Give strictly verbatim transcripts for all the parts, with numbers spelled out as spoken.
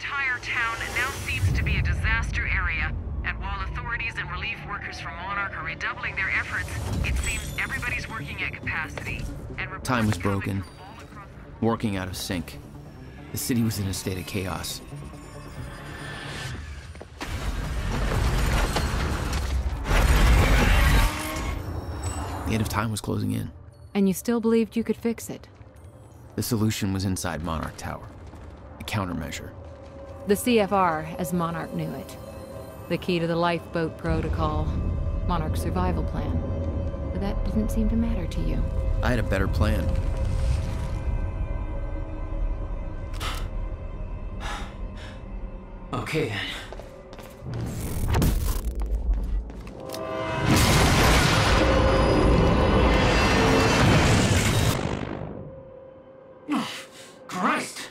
entire town now seems to be a disaster area, and while authorities and relief workers from Monarch are redoubling their efforts, it seems everybody's working at capacity. And time was broken, working out of sync. The city was in a state of chaos. The end of time was closing in. And you still believed you could fix it? The solution was inside Monarch Tower. A countermeasure. The C F R, as Monarch knew it. The key to the lifeboat protocol. Monarch's survival plan. But that didn't seem to matter to you. I had a better plan. Okay, then. Christ!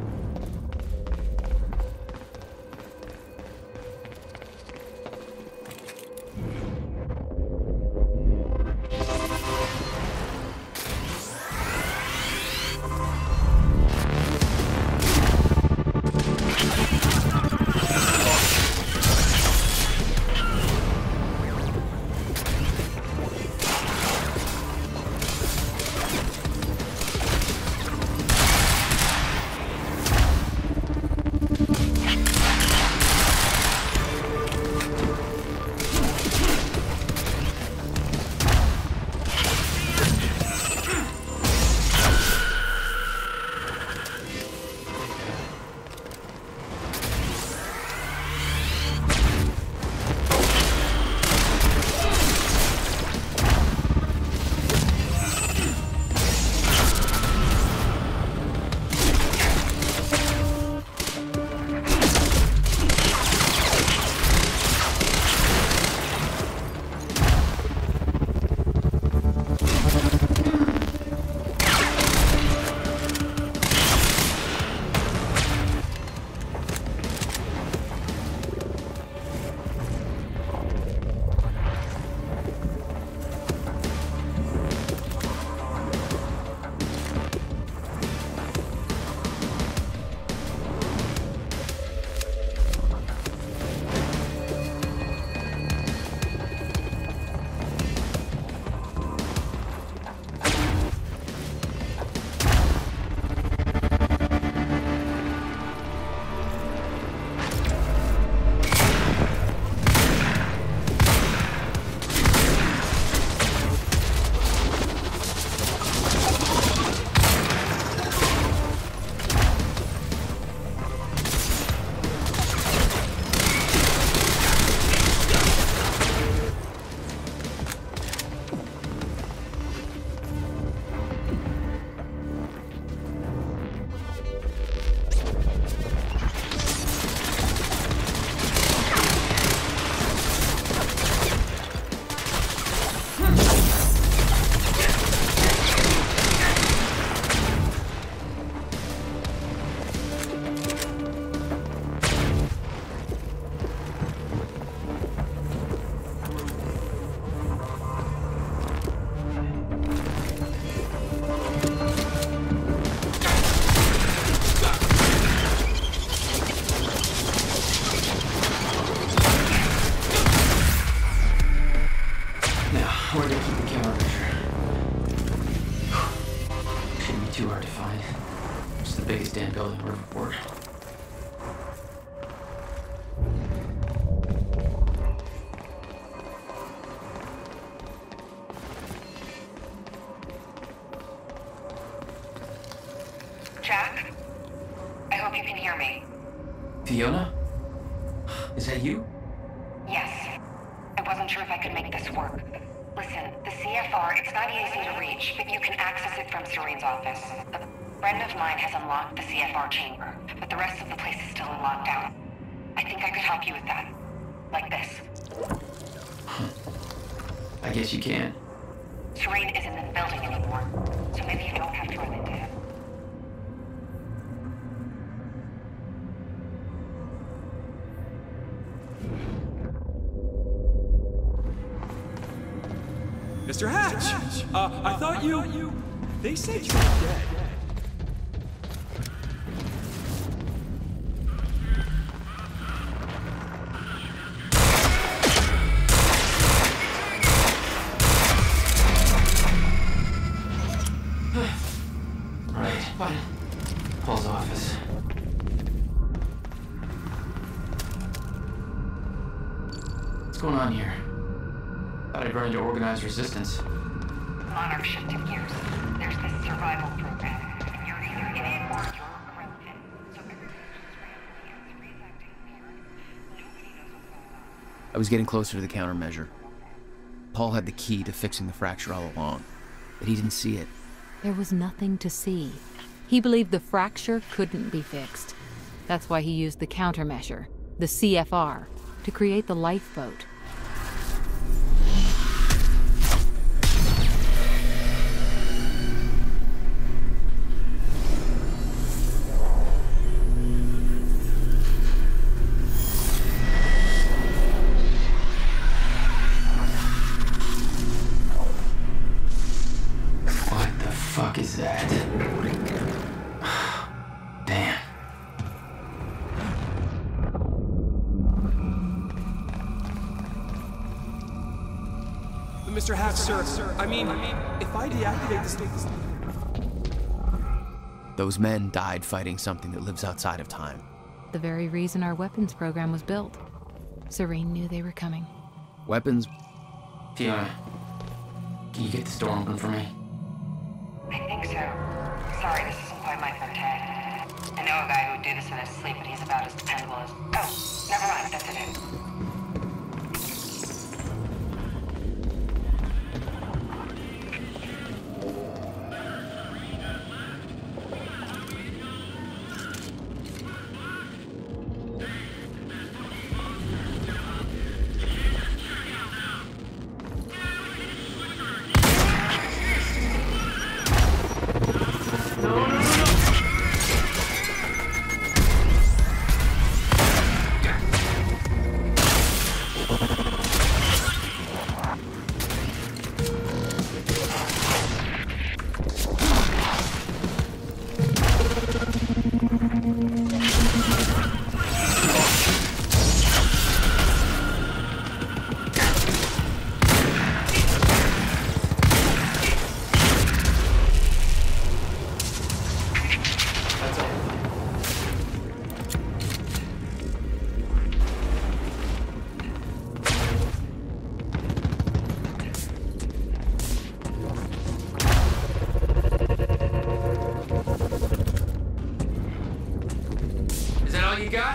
Where to keep the countermeasure? Shouldn't be too hard to find. It's the biggest damn building in Riverport. Jack? I hope you can hear me. Fiona? Is that you? Yes. I wasn't sure if I could make this work. Listen, the C F R, it's not easy to reach, but you can access it from Serene's office. A friend of mine has unlocked the C F R chamber, but the rest of the place is still in lockdown. I think I could help you with that. Like this. I guess you can. Serene isn't in the building anymore, so maybe you don't have to run into him. Mister Hatch! Uh, I thought you... They said you were dead. Paul's office. What's going on here? Thought I'd run into organized resistance. Monarch shifted gears. There's this survival program. And you're either in it or you're around it. So everything's just randomly. It's reacting here. Nobody knows what's going on. I was getting closer to the countermeasure. Paul had the key to fixing the fracture all along, but he didn't see it. There was nothing to see. He believed the fracture couldn't be fixed. That's why he used the countermeasure, the C F R, to create the lifeboat. What is that? Damn. Mister Hatch, sir. I mean, if I deactivate this thing... Those men died fighting something that lives outside of time. The very reason our weapons program was built. Serene knew they were coming. Weapons? Fiona, can you get this door open for me? I think so. Sorry, this isn't quite my forte. I know a guy who would do this in his sleep, but he's about as dependable as... Oh, never mind, that's it. You got?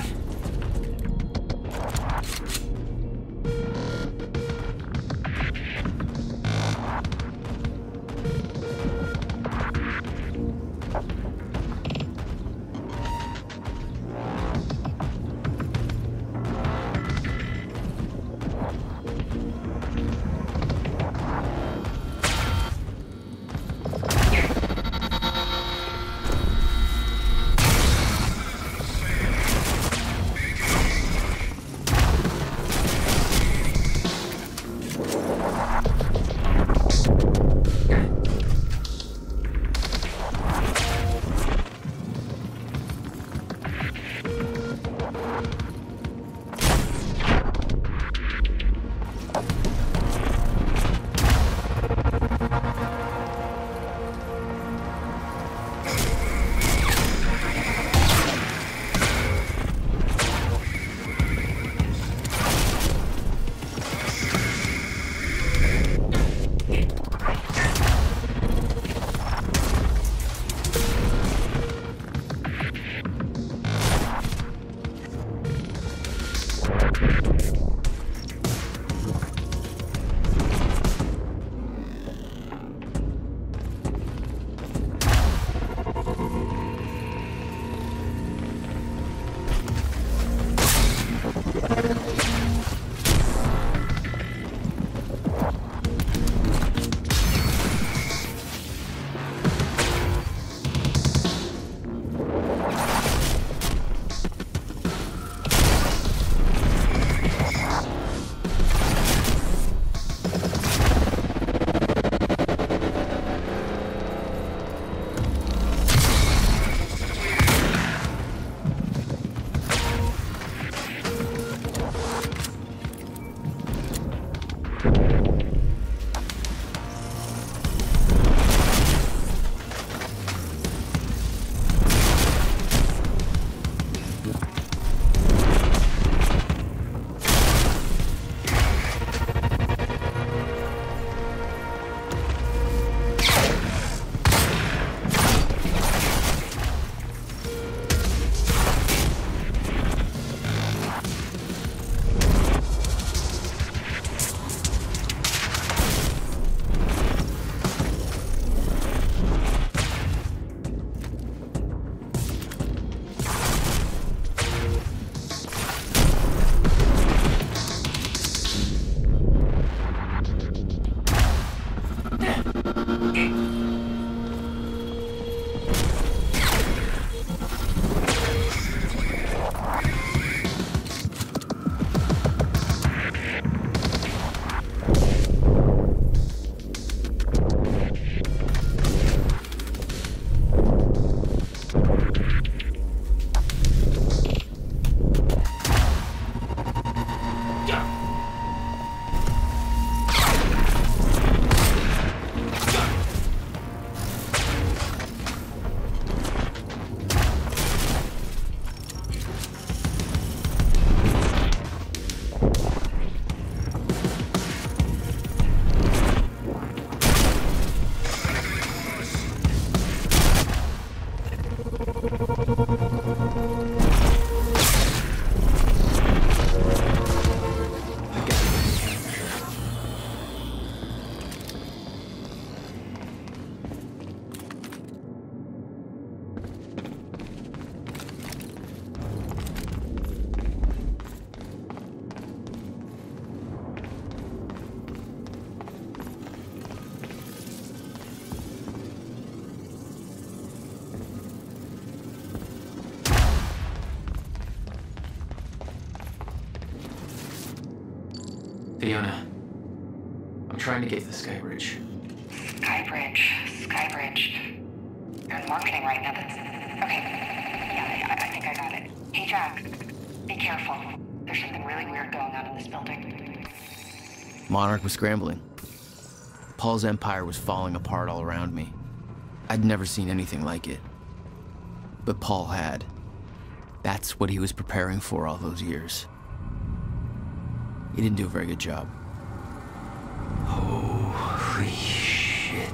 Fiona, I'm trying to get to the Skybridge. Skybridge, Skybridge. You're in marketing right now. That's... Okay. Yeah, I, I think I got it. Hey, Jack. Be careful. There's something really weird going on in this building. Monarch was scrambling. Paul's empire was falling apart all around me. I'd never seen anything like it. But Paul had. That's what he was preparing for all those years. He didn't do a very good job. Holy shit.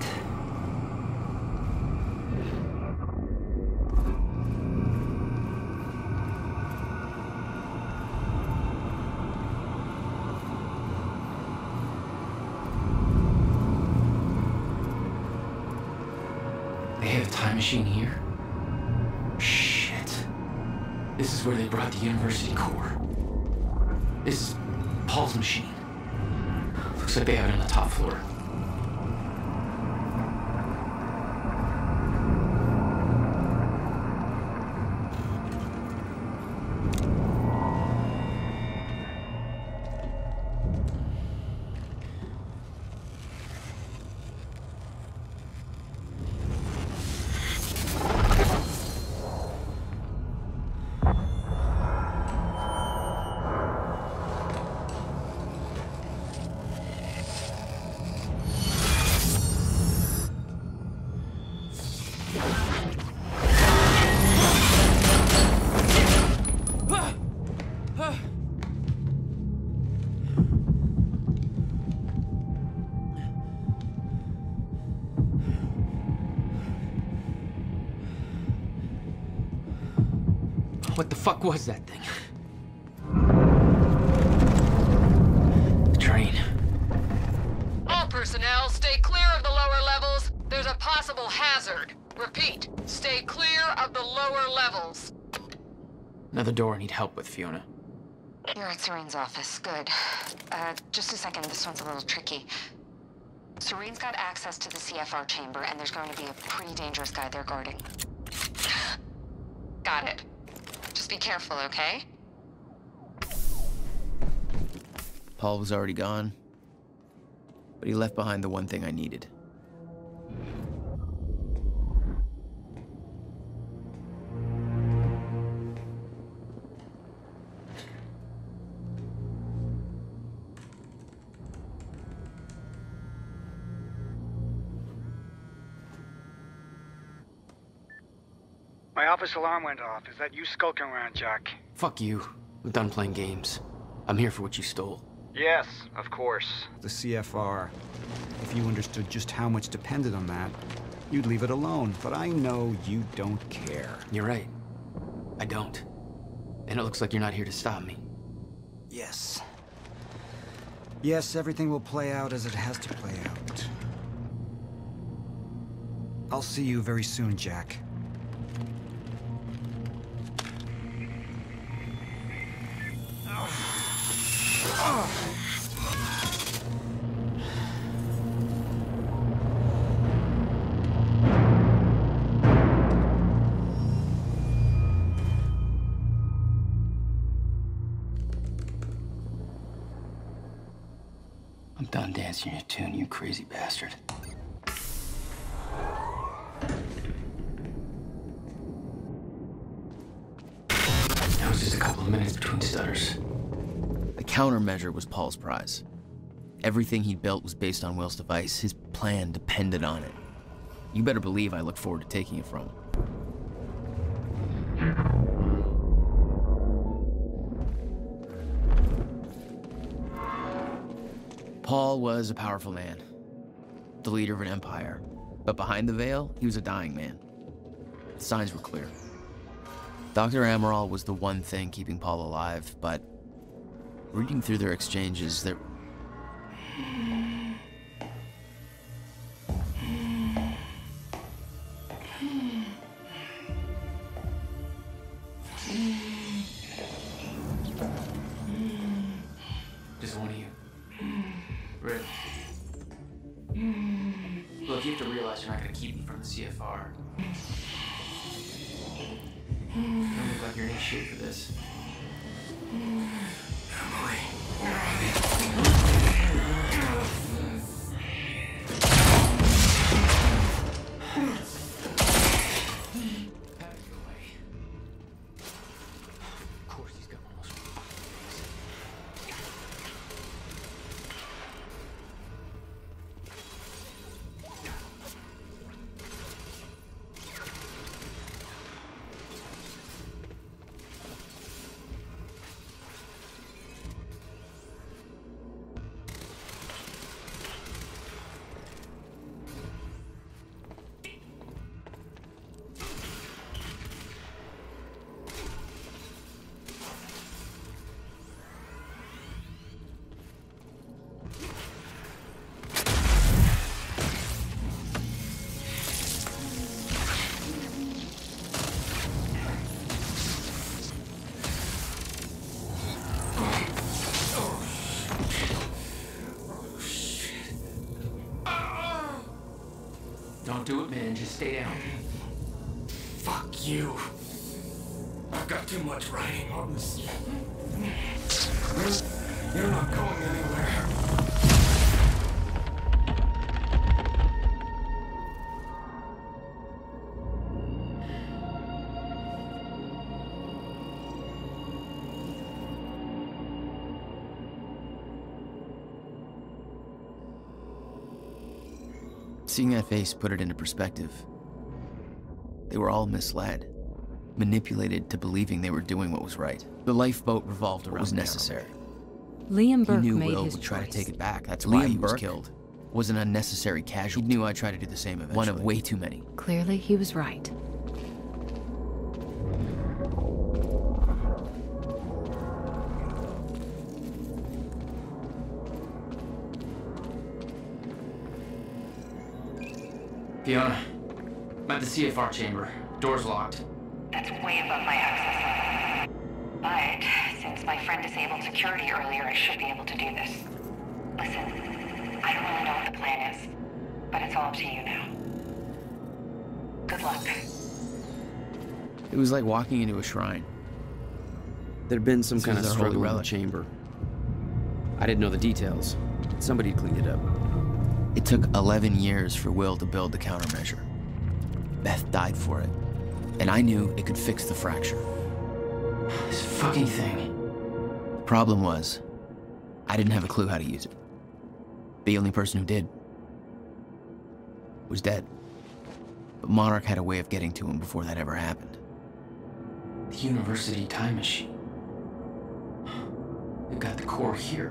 They have a time machine here? Shit. This is where they brought the University core. This is Paul's machine. Looks like they have it on the top floor. What the fuck was that thing? The train. All personnel, stay clear of the lower levels. There's a possible hazard. Repeat, stay clear of the lower levels. Another door I need help with, Fiona. You're at Serene's office. Good. Uh, just a second. This one's a little tricky. Serene's got access to the C F R chamber, and there's going to be a pretty dangerous guy there guarding. Got it. Just be careful, okay? Paul was already gone, but he left behind the one thing I needed. My office alarm went off. Is that you skulking around, Jack? Fuck you. I'm done playing games. I'm here for what you stole. Yes, of course. The C F R. If you understood just how much depended on that, you'd leave it alone. But I know you don't care. You're right. I don't. And it looks like you're not here to stop me. Yes. Yes, everything will play out as it has to play out. I'll see you very soon, Jack. I'm done dancing your tune, you crazy bastard. Now it's just a couple of minutes between stutters. The countermeasure was Paul's prize. Everything he'd built was based on Will's device. His plan depended on it. You better believe I look forward to taking it from him. Paul was a powerful man, the leader of an empire. But behind the veil, he was a dying man. The signs were clear. Doctor Amaral was the one thing keeping Paul alive, but reading through their exchanges, there... Just one of you. Really? Look, you have to realize you're not going to keep me from the C F R. You don't look like you're in any shape for this. Emily, you're on the... Don't do it, man. Just stay down. Fuck you. I've got too much writing on this. You're, you're not going anywhere. Seeing that face put it into perspective. They were all misled, manipulated to believing they were doing what was right. The lifeboat revolved around what was necessary. Liam Burke he knew made Will his would try choice. to take it back. That's Liam why he was Burke killed. Was an unnecessary casualty. He knew I'd try to do the same eventually. One of way too many. Clearly, he was right. Fiona, I'm at the C F R chamber. Door's locked. That's way above my access level. But since my friend disabled security earlier, I should be able to do this. Listen, I don't really know what the plan is, but it's all up to you now. Good luck. It was like walking into a shrine. There'd been some This kind of was our holy struggle in the relic. chamber. I didn't know the details. Somebody cleaned it up. It took eleven years for Will to build the countermeasure. Beth died for it, and I knew it could fix the fracture. This fucking thing. The problem was, I didn't have a clue how to use it. The only person who did was dead. But Monarch had a way of getting to him before that ever happened. The university time machine. They've got the core here.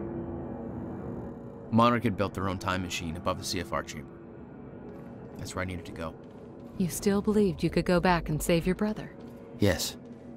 Monarch had built their own time machine above the C F R chamber. That's where I needed to go. You still believed you could go back and save your brother? Yes.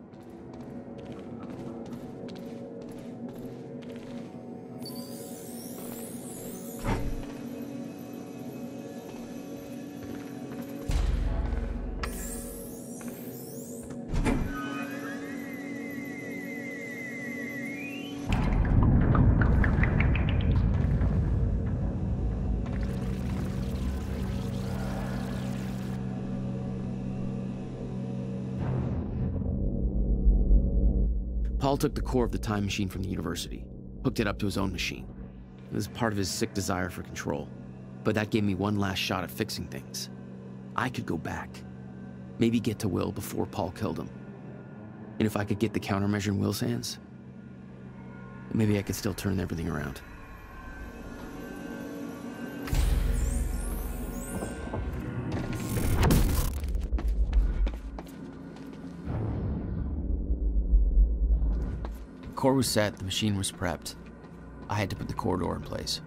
Paul took the core of the time machine from the university, hooked it up to his own machine. It was part of his sick desire for control. But that gave me one last shot at fixing things. I could go back. Maybe get to Will before Paul killed him. And if I could get the countermeasure in Will's hands, maybe I could still turn everything around. The core was set, the machine was prepped. I had to put the corridor in place.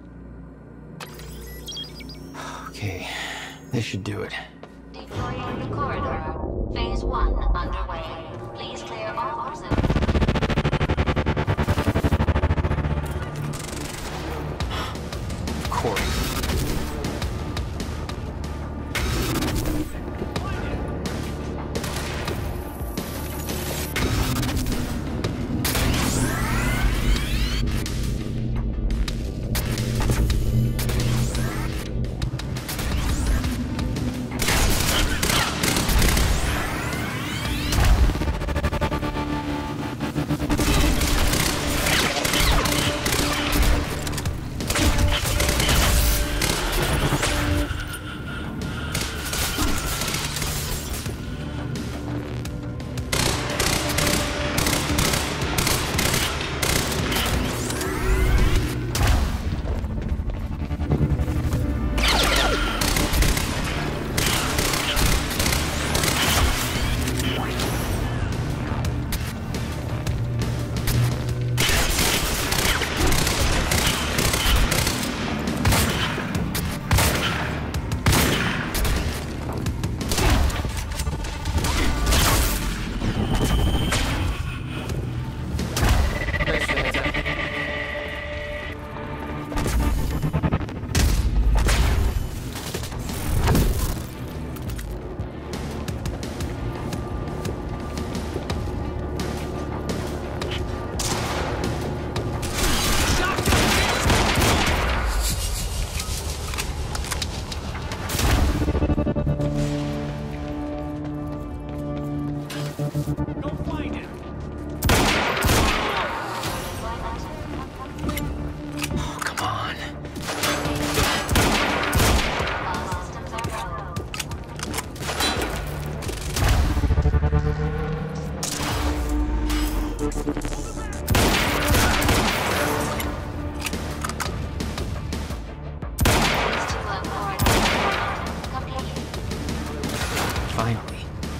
Okay, this should do it. Deploying the corridor. Phase one underway. Please clear all zones. Core. Finally.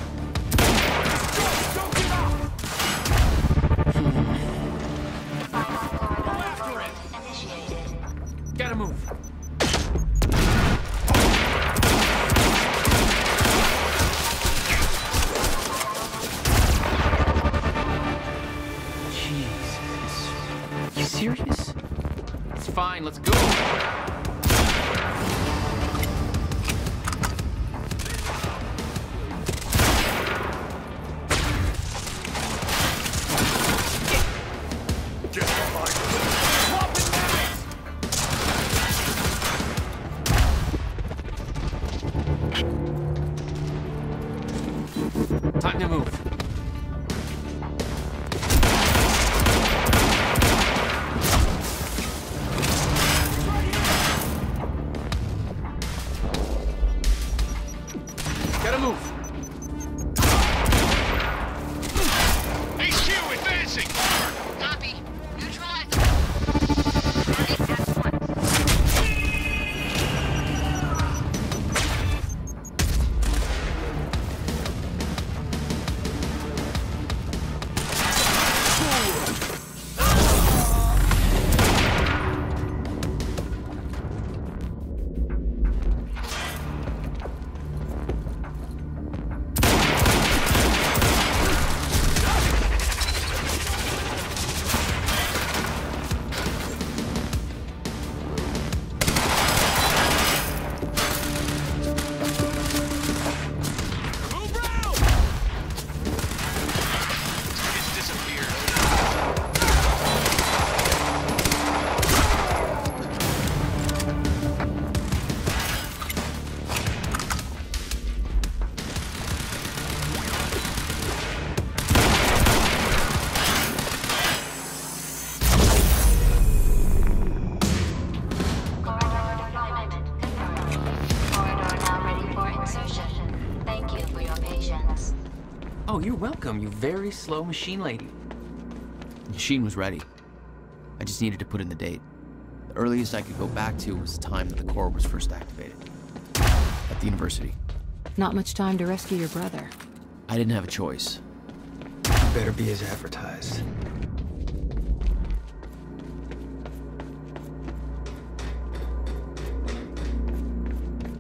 Gotta move. Jesus. You serious? It's fine, let's go. Time to move. Gotta move. H Q advancing. Copy. Neutralize. Ready at once. Oh, you're welcome, you very slow machine lady. The machine was ready. I just needed to put in the date. The earliest I could go back to was the time that the core was first activated. At the university. Not much time to rescue your brother. I didn't have a choice. Better be as advertised.